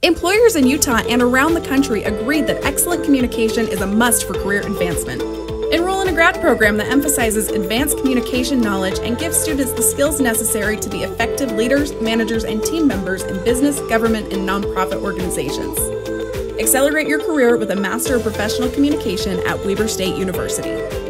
Employers in Utah and around the country agreed that excellent communication is a must for career advancement. Enroll in a grad program that emphasizes advanced communication knowledge and gives students the skills necessary to be effective leaders, managers, and team members in business, government, and nonprofit organizations. Accelerate your career with a Master of Professional Communication at Weber State University.